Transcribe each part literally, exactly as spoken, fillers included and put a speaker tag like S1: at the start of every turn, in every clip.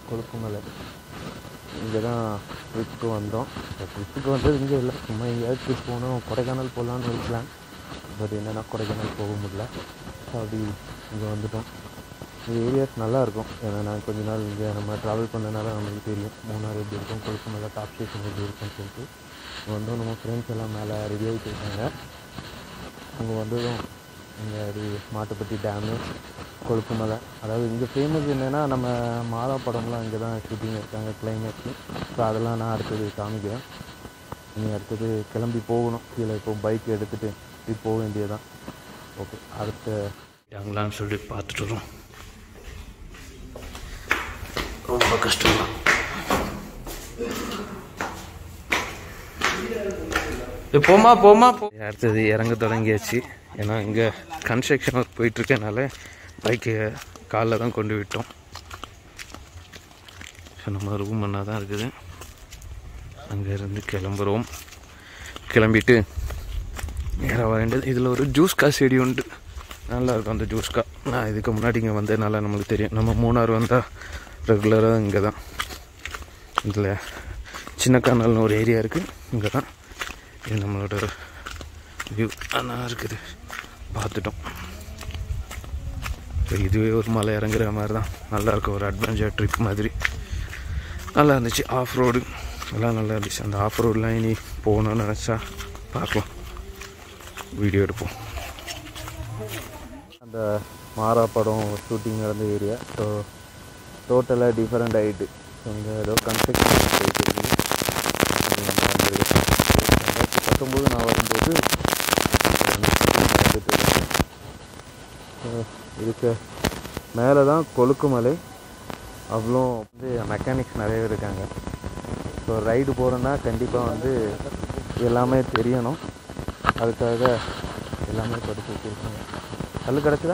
S1: கொழுக்குமலை. இங்கே தான் ட்ரிப்புக்கு வந்தோம். இப்போ ட்ரிப்புக்கு வந்தது இங்கே இல்லை, சும்மா எங்கேயாவது ட்ரிப் போகணும், கொடைக்கானல் போகலான்னு ஒரு பிளான். பட் என்னென்னா கொடைக்கானல் போக முடியல. ஸோ அப்படி இங்கே வந்துட்டோம். இந்த ஏரியாஸ் நல்லாயிருக்கும். ஏன்னா நான் கொஞ்ச நாள் இங்கே நம்ம ட்ராவல் பண்ணனால நம்மளுக்கு தெரியும் மூணாறு எப்படி இருக்கும், கொழுக்குமலை டாப் ஸ்டேஷன் எப்படி இருக்குன்னு சொல்லிட்டு. இங்கே வந்தோம், நம்ம ஃப்ரெண்ட்ஸ் எல்லாம் மேலே ரெடி ஆகிட்டு இருக்காங்க. அங்கே வந்ததும் இங்கே அப்படி மாட்டுப்பட்டி டேமு, கொழுக்குமலை. அதாவது இங்கே ஃபேமஸ் என்னென்னா நம்ம மாதா படம்லாம் இங்கே தான் ஷூட்டிங் இருக்காங்க கிளைமேக்ஸு. ஸோ அதெல்லாம் நான் அடுத்தது காமிக்கிறேன். இனி அடுத்தது கிளம்பி போகணும் கீழே. இப்போ பைக் எடுத்துகிட்டு இப்படி போக வேண்டியதான். ஓகே, அடுத்த அங்கலான்னு சொல்லி பார்த்துட்டு வரோம். ரொம்ப கஷ்டம். போமா போமா போ. அடுத்தது இறங்க தொடங்கியாச்சு. ஏன்னா இங்கே கன்ஸ்ட்ரக்ஷன் ஒர்க் போயிட்டுருக்கனால பைக்கு காலில் தான் கொண்டு விட்டோம். ஸோ நம்ம ரூம் பண்ணால் தான் இருக்குது. அங்கேருந்து கிளம்புறோம். கிளம்பிட்டு நேராக வர வேண்டியது. இதில் ஒரு ஜூஸ்கா செடி உண்டு, நல்லாயிருக்கும் அந்த ஜூஸ்கா. நான் இதுக்கு முன்னாடி இங்கே வந்ததுனால நம்மளுக்கு தெரியும். நம்ம மூணாறு வந்தால் ரெகுலராக இங்கே தான். இதில் சின்ன கானல்னு ஒரு ஏரியா இருக்குது, இங்கே தான் இது நம்மளோட வியூ ஆனால் இருக்குது. பார்த்துட்டோம். இப்போ இதுவே ஒரு மலை இறங்குற மாதிரி தான், நல்லாயிருக்கும். ஒரு அட்வென்ச்சர் ட்ரிப் மாதிரி நல்லா இருந்துச்சு. ஆஃப் ரோடு எல்லாம் நல்லா இருந்துச்சு. அந்த ஆஃப் ரோடெலாம் இனி போகணுன்னு நினச்சா பார்க்கலாம், வீடியோ எடுப்போம். அந்த மாறா படம் ஷூட்டிங் நடந்த ஏரியா. ஸோ டோட்டலாக டிஃப்ரெண்ட் ஆகிட்டு இங்கே ஏதோ கன்ஸ்ட்ரக்ஷன் போயிட்டு இருக்குது. ரெண்டாயிரத்தி பத்தொம்போது நான் வரும்போது இதுக்கு மேலே தான் கொழுக்குமலை. அவ்வளோ வந்து மெக்கானிக்ஸ் நிறைய இருக்காங்க. ஸோ ரைடு போகிறோன்னா கண்டிப்பாக வந்து எல்லாமே தெரியணும். அதுக்காக எல்லாமே படித்து வச்சுருக்காங்க. கல் கிடச்சிதா?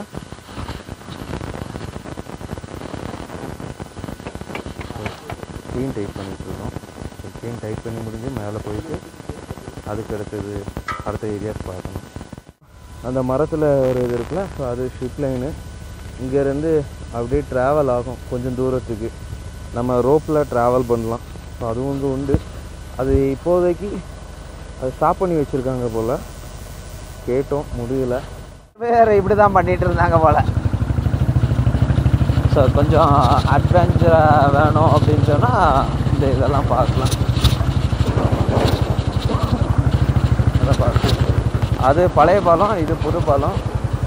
S1: ஸ்க்ரீன் டைப் பண்ணிகிட்ருக்கோம். ஸ்க்ரீன் டைப் பண்ணி முடிஞ்சு மேலே போயிட்டு அதுக்கு அடுத்தது அடுத்த ஏரியாஸ் பார்க்கணும். அந்த மரத்தில் ஒரு இது இருக்குல்ல, ஸோ அது ஷிப் லைனு. இங்கேருந்து அப்படியே ட்ராவல் ஆகும் கொஞ்சம் தூரத்துக்கு. நம்ம ரோப்பில் ட்ராவல் பண்ணலாம். ஸோ அதுவும் வந்து உண்டு. அது இப்போதைக்கு அது ஸ்டாப் பண்ணி வச்சுருக்காங்க போல், கேட்டோம் முடியல.
S2: வேறு இப்படி தான் பண்ணிகிட்டு இருந்தாங்க போல். ஸோ கொஞ்சம் அட்வென்ச்சராக வேணும் அப்படின்னு சொன்னால் இந்த இதெல்லாம் பார்க்கலாம். அதை பார்த்து அது பழைய பாலம், இது புது பாலம்.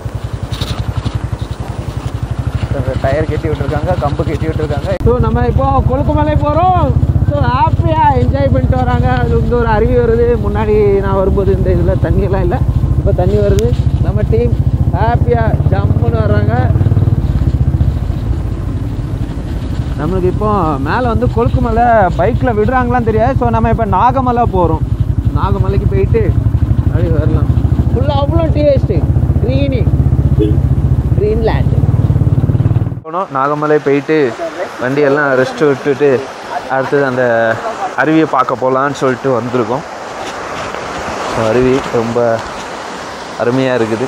S2: டயர் கட்டி விட்டுருக்காங்க, கம்பு கட்டி விட்டுருக்காங்க. ஸோ நம்ம இப்போது கொழுக்குமலை போகிறோம். ஸோ ஹாப்பியாக என்ஜாய் பண்ணிட்டு வராங்க. அது வந்து ஒரு அருவி வருது. முன்னாடி நான் வரும்போது இந்த இதில் தண்ணியெல்லாம் இல்லை, இப்போ தண்ணி வருது. நம்ம டீம் ஹாப்பியாக ஜம்முன்னு வர்றாங்க. நம்மளுக்கு இப்போ மேலே வந்து கொழுக்குமலை பைக்கில் விடுறாங்களான்னு தெரியாது. ஸோ நம்ம இப்போ நாகமலை போகிறோம். நாகமலைக்கு போயிட்டு அப்படி வரலாம். ஃபுல்லாக அவ்வளோ டேஸ்ட்டு, க்ரீனி க்ரீன்லேண்ட் போனோம். நாகமலை போயிட்டு வண்டியெல்லாம் ரெஸ்ட் விட்டுட்டு அடுத்தது அந்த அருவியை பார்க்க போகலான்னு சொல்லிட்டு வந்திருக்கோம். ஸோ அருவி ரொம்ப அருமையாக இருக்குது.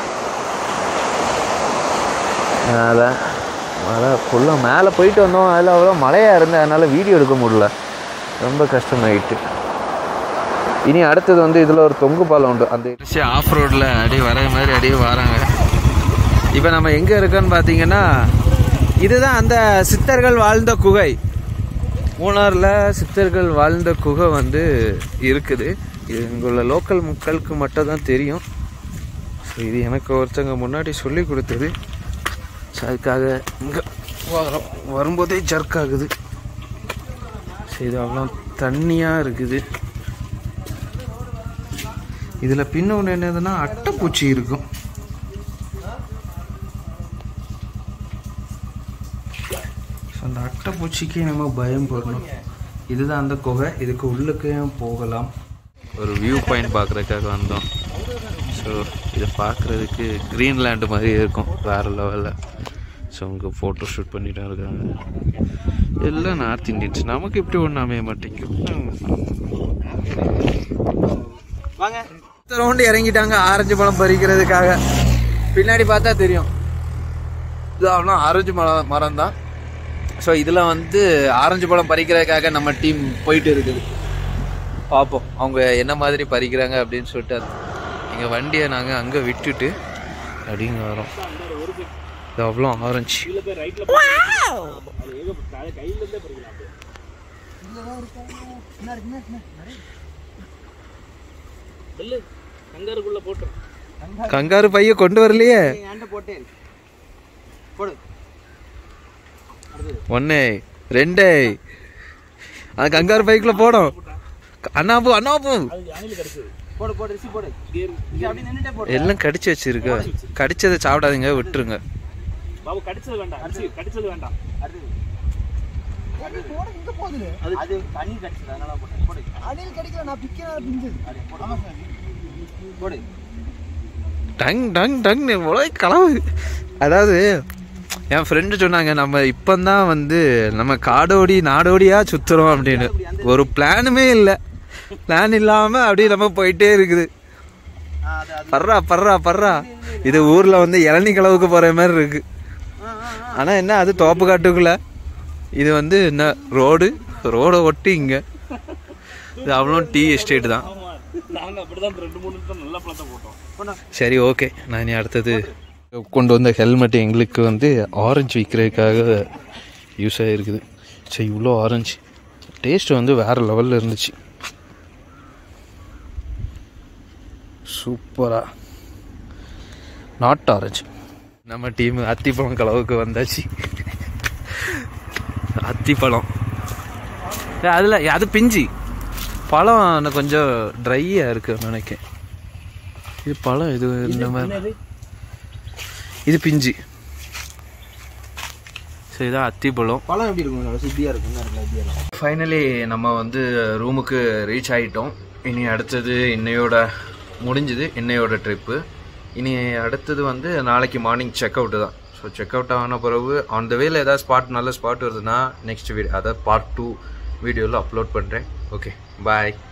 S2: அதனால் மழை ஃபுல்லாக மேலே போயிட்டு வந்தோம். அதில் அவ்வளோ மழையாக இருந்தது, அதனால் வீடியோ எடுக்க முடியல, ரொம்ப கஷ்டமாயிட்டு. இனி அடுத்தது வந்து இதில் ஒரு தொங்கு பாலம் உண்டு. அந்த ஆஃப் ரோடில் அப்படியே வர மாதிரி அப்படியே வராங்க. இப்போ நம்ம எங்கே இருக்கோன்னு பார்த்தீங்கன்னா, இதுதான் அந்த சித்தர்கள் வாழ்ந்த குகை. மூணாறில் சித்தர்கள் வாழ்ந்த குகை வந்து இருக்குது. இது இங்குள்ள லோக்கல் மக்களுக்கு மட்டும் தான் தெரியும். ஸோ இது எனக்கு ஒருத்தங்க முன்னாடி சொல்லி கொடுத்தது. ஸோ அதுக்காக இங்கே வரோம். வரும்போதே ஜர்க் ஆகுது. ஸோ இது அவ்வளோ தண்ணியாக இருக்குது. இதில் பின்ன ஒன்று என்னதுன்னா அட்டைப்பூச்சி இருக்கும். ஸோ அந்த அட்டைப்பூச்சிக்கு நம்ம பயம் போடணும். இதுதான் அந்த குகை. இதுக்கு உள்ளுக்கே போகலாம். ஒரு வியூ பாயிண்ட் பார்க்குறதுக்காக வந்தோம். ஸோ இதை பார்க்குறதுக்கு க்ரீன்லேண்டு மாதிரி இருக்கும், வேறு லெவலில். ஸோ அவங்க ஃபோட்டோ ஷூட் பண்ணிட்டு இருக்காங்க. எல்லாம் நார்த் இந்தியன்ஸ். நமக்கு இப்படி ஒன்றும் அமைய மாட்டேங்குது. வாங்க ரவுண்டு இறங்கிட்டாங்க ஆரஞ்சு பழம் பறிக்கிறதுக்காக. பின்னாடி பார்த்தா தெரியும், இது அவ்வளோ ஆரஞ்சு மரம் மரம் தான். ஸோ இதில் வந்து ஆரஞ்சு பழம் பறிக்கிறதுக்காக நம்ம டீம் போயிட்டு இருக்குது. பார்ப்போம் அவங்க என்ன மாதிரி பறிக்கிறாங்க அப்படின்னு சொல்லிட்டு. எங்கள் வண்டியை நாங்கள் அங்கே விட்டுட்டு அப்படிங்க வரோம். இது அவ்வளோ ஆரஞ்சு. கங்காரு பைய கொண்டு வரலையே. ஒன்னே ரெண்டே அது கங்காரு பைக்குள்ள போடும். அண்ணா போ அண்ணா போ. எல்லாம் கடிச்சு வச்சிருக்க. கடிச்சதை சாப்பிடாதீங்க, விட்டுருங்க. டங் டங் டங் களவு. அதாவது என் ஃப்ரெண்டு சொன்னாங்க, நம்ம இப்போதான் வந்து நம்ம காடோடி நாடோடியாக சுற்றுறோம் அப்படின்னு. ஒரு பிளானுமே இல்லை. பிளான் இல்லாமல் அப்படியே நம்ம போயிட்டே இருக்குது. பர்றா பர்றா பர்றா. இது ஊரில் வந்து இளநீ களவுக்கு போகிற மாதிரி இருக்கு. ஆனால் என்ன, அது தோப்பு காட்டுக்குள்ள. இது வந்து என்ன ரோடு, ரோடை ஒட்டி இங்கே இது அவ்வளோ டீ எஸ்டேட் தான். சரி ஓகே, நான் இனி அடுத்தது கொண்டு வந்த ஹெல்மெட் எங்களுக்கு வந்து ஆரஞ்சு விற்கிறதுக்காக யூஸ் ஆகிருக்குது. சரி, இவ்வளோ ஆரஞ்சு டேஸ்ட் வந்து வேறு லெவலில் இருந்துச்சு. சூப்பராக நாட்டு ஆரஞ்சு. நம்ம டீம் அத்திப்பழம் களவுக்கு வந்தாச்சு. அத்திப்பழம் அதில் அது பிஞ்சு பழம் கொஞ்சம் ட்ரையாக இருக்குது நினைக்கிறேன். இது பழம் இது இந்த மாதிரி. இது பிஞ்சு. சரி, இதான் அத்திப்பழம். பழம் எப்படி இருக்கும்? சித்தியாக இருக்கும். ஃபைனலி நம்ம வந்து ரூமுக்கு ரீச் ஆகிட்டோம். இனி அடுத்தது இன்னையோட முடிஞ்சுது, இன்னையோட ட்ரிப்பு. இனி அடுத்தது வந்து நாளைக்கு மார்னிங் செக் அவுட்டு தான். ஸோ செக் அவுட் ஆன பிறகு ஆன் த வேல ஏதாவது ஸ்பாட் நல்ல ஸ்பாட் வருதுன்னா நெக்ஸ்ட் வீடியோ, அதாவது பார்ட் டூ வீடியோவில் அப்லோட் பண்ணுறேன். ஓகே, பாய்.